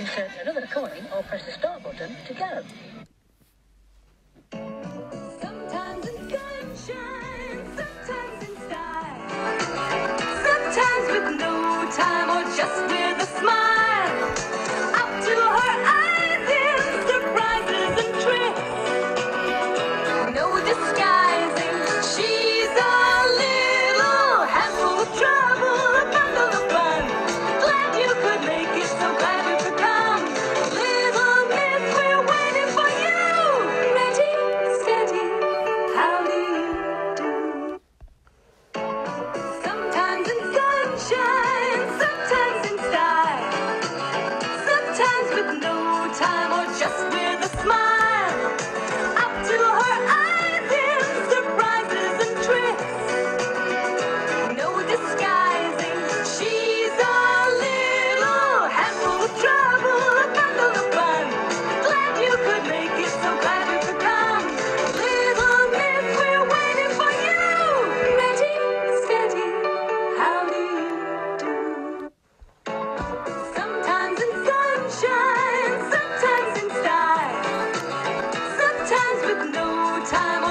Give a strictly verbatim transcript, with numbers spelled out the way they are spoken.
Insert another coin or press the start button to go. Sometimes in sunshine, sometimes in style, sometimes with no time or just with a smile. Up to her eyes in surprises and tricks, no disguising, she's a little handful of trouble, a bundle of fun. Glad you could make it, so glad you could come. Little miss, we're waiting for you. Ready, steady, how do you do? Sometimes in sunshine, sometimes in style, sometimes with no time or just with a smile. Up to her eyes in surprises and tricks, no disguising, she's a little handful of trouble, a bundle of fun. Glad you could make it, so glad you could come. Little miss, we're waiting for you. Ready, steady, how do you do? Sometimes in sunshine, sometimes in style, sometimes with no time